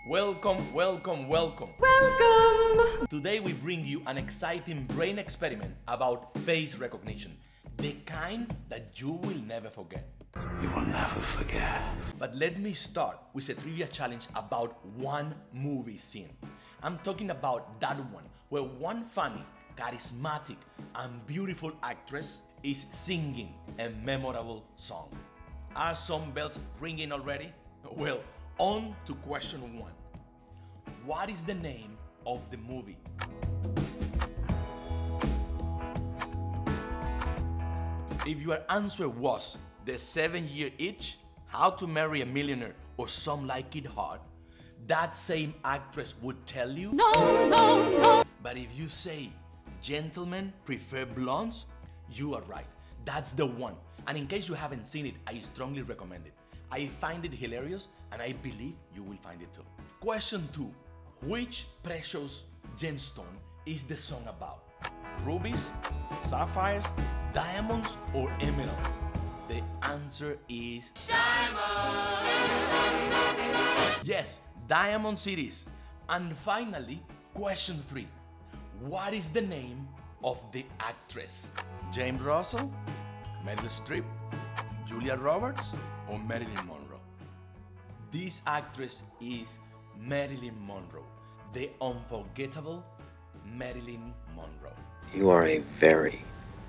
Welcome, welcome, welcome. Welcome! Today we bring you an exciting brain experiment about face recognition, the kind that you will never forget. You will never forget. But let me start with a trivia challenge about one movie scene. I'm talking about that one where one funny, charismatic, and beautiful actress is singing a memorable song. Are some bells ringing already? Well, on to question one. What is the name of the movie? If your answer was The 7-Year Itch, How to Marry a Millionaire, or Some Like It Hard, that same actress would tell you, no. But if you say Gentlemen Prefer Blondes, you are right. That's the one. And in case you haven't seen it, I strongly recommend it. I find it hilarious, and I believe you will find it too. Question 2. Which precious gemstone is the song about? Rubies, sapphires, diamonds, or emeralds? The answer is diamonds! Yes, diamonds it is. And finally, question 3. What is the name of the actress? James Russell, Meryl Streep, Julia Roberts, or Marilyn Monroe? This actress is Marilyn Monroe, the unforgettable Marilyn Monroe. You are a very,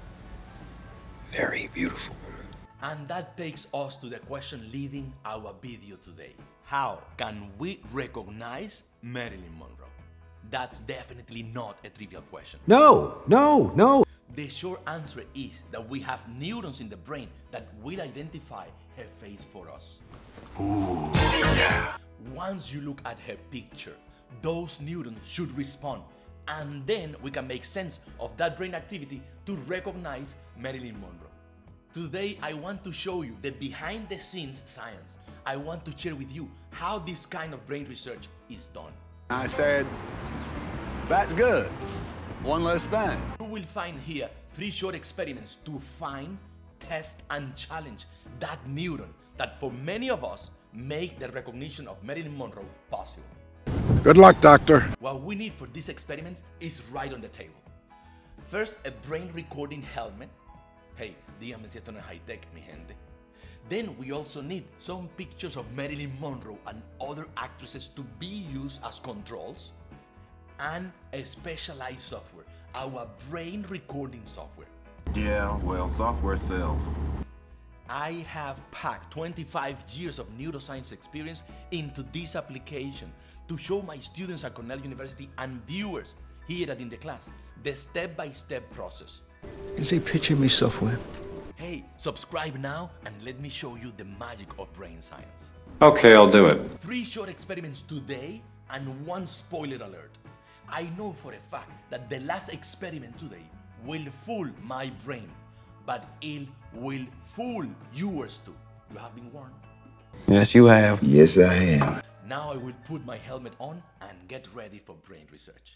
very beautiful woman. And that takes us to the question leading our video today. How can we recognize Marilyn Monroe? That's definitely not a trivial question. No. The short answer is that we have neurons in the brain that will identify her face for us. Ooh, yeah. Once you look at her picture, those neurons should respond, and then we can make sense of that brain activity to recognize Marilyn Monroe. Today, I want to show you the behind-the-scenes science. I want to share with you how this kind of brain research is done. I said, that's good. One less thing. You will find here 3 short experiments to find, test, and challenge that neuron that for many of us make the recognition of Marilyn Monroe possible. Good luck, doctor. What we need for these experiments is right on the table. First, a brain recording helmet. Hey, dígame si esto no es high-tech, mi gente. Then we also need some pictures of Marilyn Monroe and other actresses to be used as controls, and a specialized software, our brain recording software. Yeah, well, software sells. I have packed 25 years of neuroscience experience into this application to show my students at Cornell University and viewers here at In the Class the step-by-step process. Is he pitching me software? Hey, subscribe now and let me show you the magic of brain science. Okay, I'll do it. 3 short experiments today and 1 spoiler alert. I know for a fact that the last experiment today will fool my brain, but it will fool yours too. You have been warned. Yes, you have. Yes, I am. Now I will put my helmet on and get ready for brain research.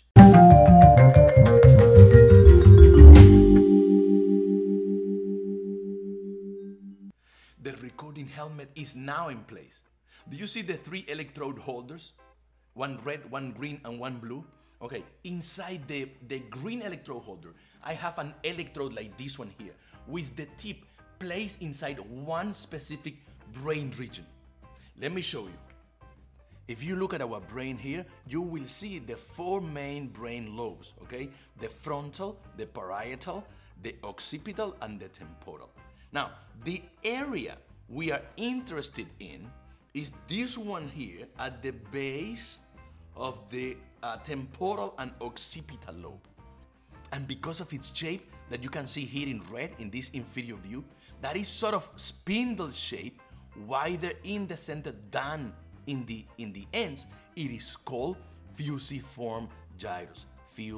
The recording helmet is now in place. Do you see the 3 electrode holders? One red, one green, and one blue? Okay, inside the green electrode holder, I have an electrode like this one here, with the tip placed inside one specific brain region. Let me show you. If you look at our brain here, you will see the 4 main brain lobes, okay? The frontal, the parietal, the occipital, and the temporal. Now, the area we are interested in is this one here at the base of the temporal and occipital lobe. And because of its shape that you can see here in red in this inferior view, that is sort of spindle shape, wider in the center than in the ends, it is called fusiform gyrus.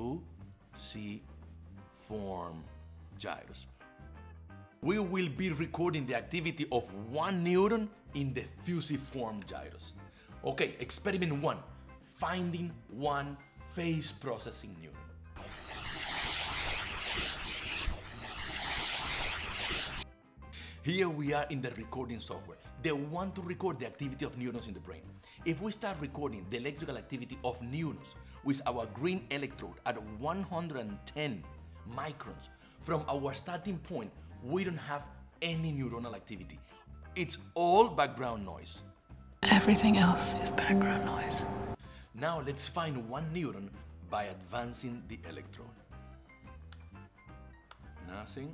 Fusiform gyrus. We will be recording the activity of one neuron in the fusiform gyrus. Okay, experiment 1. Finding one face processing neuron. Here we are in the recording software. They want to record the activity of neurons in the brain. If we start recording the electrical activity of neurons with our green electrode at 110 microns, from our starting point, we don't have any neuronal activity. It's all background noise. Everything else is background noise. Now let's find one neuron by advancing the electrode. Nothing.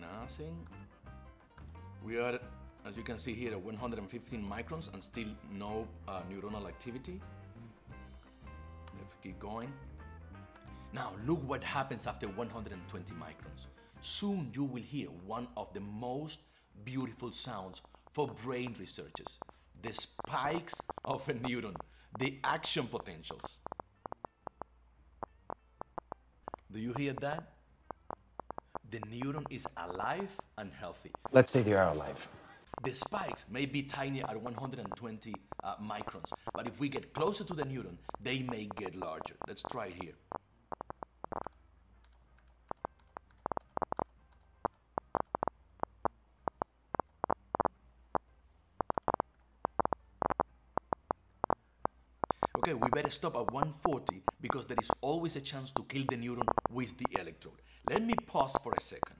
We are, as you can see here, at 115 microns and still no neuronal activity. Let's keep going. Now look what happens after 120 microns. Soon you will hear one of the most beautiful sounds for brain researchers. The spikes of a neuron, the action potentials. Do you hear that? The neuron is alive and healthy. Let's say they are alive. The spikes may be tiny at 120 microns, but if we get closer to the neuron, they may get larger. Let's try it here. Okay, we better stop at 140 because there is always a chance to kill the neuron with the electrode. Let me pause for a second.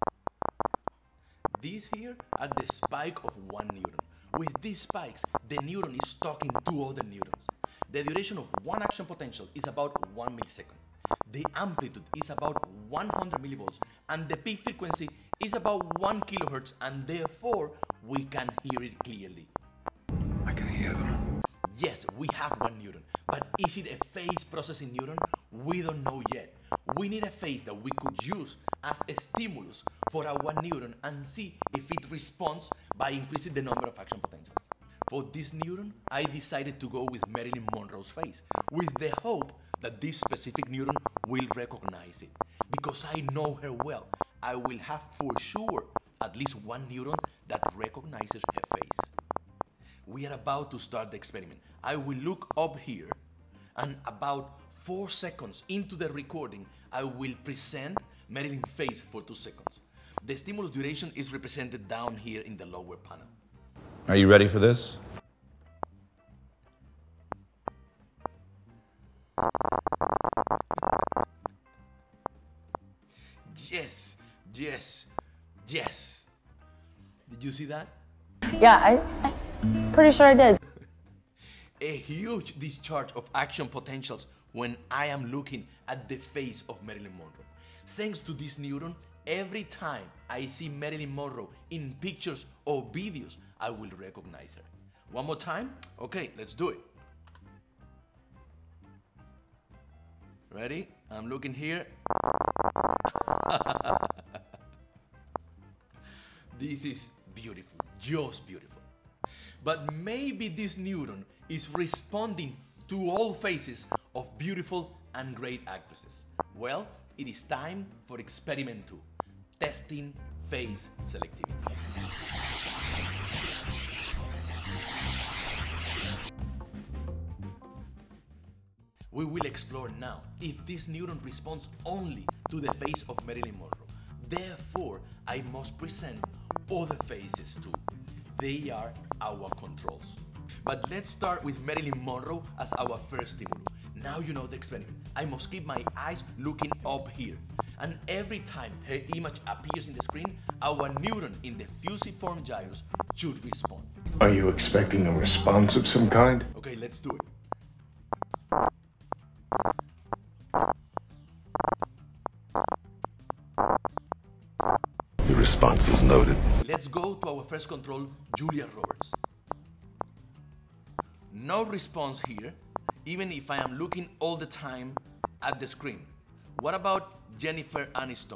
These here are the spike of one neuron. With these spikes, the neuron is talking to other neurons. The duration of one action potential is about 1 millisecond. The amplitude is about 100 millivolts and the peak frequency is about 1 kilohertz, and therefore we can hear it clearly. I can hear them. Yes, we have one neuron, but is it a phase processing neuron? We don't know yet. We need a phase that we could use as a stimulus for our neuron and see if it responds by increasing the number of action potentials. For this neuron, I decided to go with Marilyn Monroe's phase, with the hope that this specific neuron will recognize it. Because I know her well, I will have for sure at least one neuron that recognizes her face. We are about to start the experiment. I will look up here, and about 4 seconds into the recording, I will present Marilyn's face for 2 seconds. The stimulus duration is represented down here in the lower panel. Are you ready for this? Yes, yes, yes. Did you see that? Yeah, I'm pretty sure I did. A huge discharge of action potentials when I am looking at the face of Marilyn Monroe. Thanks to this neuron, every time I see Marilyn Monroe in pictures or videos, I will recognize her. One more time? Okay, let's do it. Ready? I'm looking here. This is beautiful, just beautiful. But maybe this neuron is responding to all faces of beautiful and great actresses. Well, it is time for experiment 2, testing face selectivity. We will explore now if this neuron responds only to the face of Marilyn Monroe. Therefore, I must present other faces too. They are our controls. But let's start with Marilyn Monroe as our first stimulus. Now you know the experiment. I must keep my eyes looking up here. And every time her image appears in the screen, our neuron in the fusiform gyrus should respond. Are you expecting a response of some kind? Okay, let's do it. The response is noted. Let's go to our first control, Julia Roberts. No response here, even if I am looking all the time at the screen. What about Jennifer Aniston?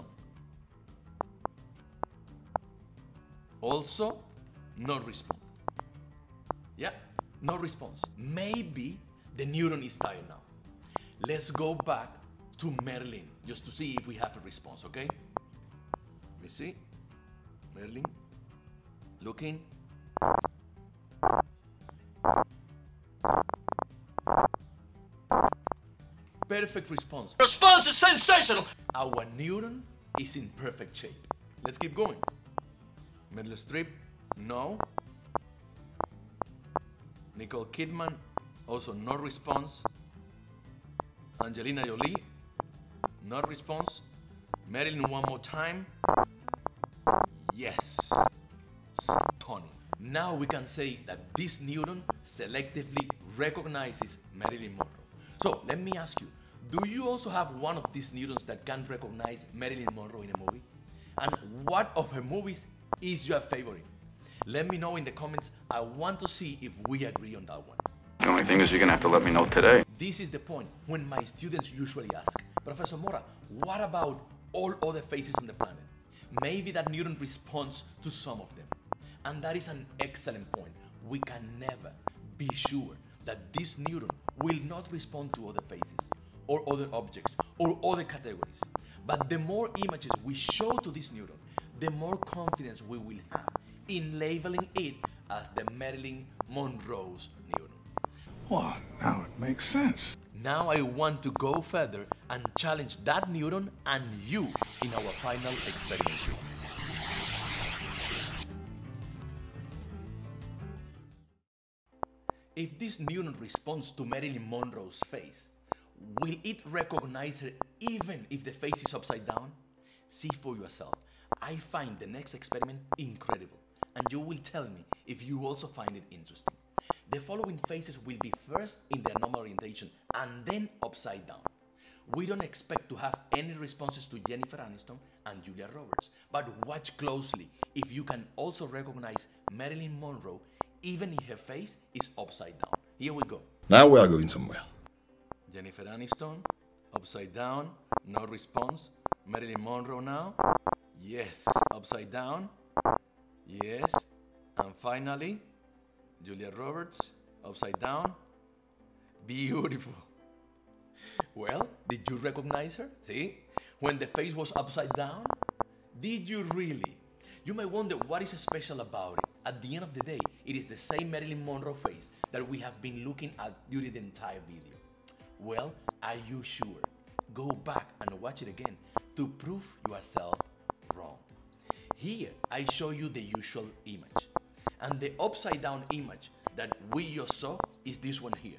Also, no response. Yeah, no response. Maybe the neuron is tired now. Let's go back to Marilyn just to see if we have a response, okay? Let me see. Marilyn, looking. Perfect response. Response is sensational. Our neuron is in perfect shape. Let's keep going. Meryl Streep, no. Nicole Kidman, also no response. Angelina Jolie, no response. Marilyn one more time. Yes, stunning. Now we can say that this neuron selectively recognizes Marilyn Monroe. So let me ask you, do you also have one of these neurons that can recognize Marilyn Monroe in a movie? And what of her movies is your favorite? Let me know in the comments. I want to see if we agree on that one. The only thing is you're gonna have to let me know today. This is the point when my students usually ask, Professor Mora, what about all other faces on the planet? Maybe that neuron responds to some of them. And that is an excellent point. We can never be sure that this neuron will not respond to other faces or other objects or other categories. But the more images we show to this neuron, the more confidence we will have in labeling it as the Marilyn Monroe's neuron. Well, now it makes sense. Now I want to go further and challenge that neuron and you in our final experiment. If this neuron responds to Marilyn Monroe's face, will it recognize her even if the face is upside down? See for yourself. I find the next experiment incredible, and you will tell me if you also find it interesting. The following faces will be first in their normal orientation and then upside down. We don't expect to have any responses to Jennifer Aniston and Julia Roberts, but watch closely if you can also recognize Marilyn Monroe even if her face is upside down. Here we go. Now we are going somewhere. Jennifer Aniston, upside down, no response. Marilyn Monroe now. Yes, upside down. Yes. And finally, Julia Roberts, upside down. Beautiful. Well, did you recognize her? See? When the face was upside down? Did you really? You may wonder what is special about it. At the end of the day, it is the same Marilyn Monroe face that we have been looking at during the entire video. Well, are you sure? Go back and watch it again to prove yourself wrong. Here, I show you the usual image. And the upside down image that we just saw is this one here.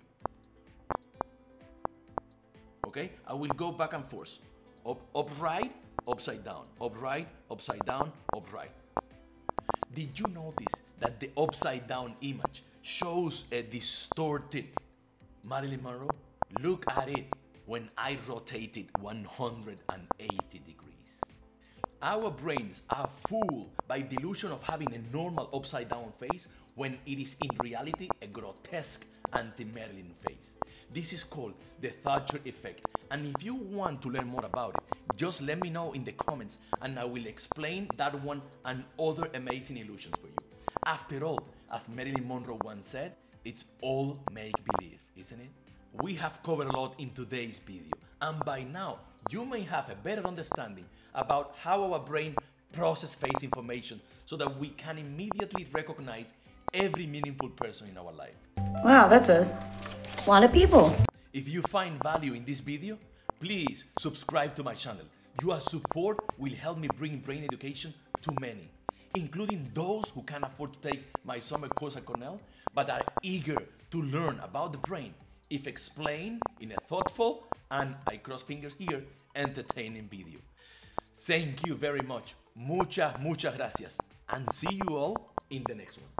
Okay, I will go back and forth. Upright, upside down, upright, upside down, upright. Did you notice that the upside down image shows a distorted Marilyn Monroe? Look at it when I rotate it 180 degrees. Our brains are fooled by delusion of having a normal upside down face when it is in reality a grotesque anti-Marilyn face. This is called the Thatcher effect, and if you want to learn more about it, just let me know in the comments and I will explain that one and other amazing illusions for you. After all, as Marilyn Monroe once said, it's all make-believe, isn't it? We have covered a lot in today's video, and by now you may have a better understanding about how our brain processes face information so that we can immediately recognize every meaningful person in our life. Wow, that's a lot of people. If you find value in this video, please subscribe to my channel. Your support will help me bring brain education to many, including those who can't afford to take my summer course at Cornell, but are eager to learn about the brain if explained in a thoughtful and, I cross fingers here, entertaining video. Thank you very much. Muchas gracias. And see you all in the next one.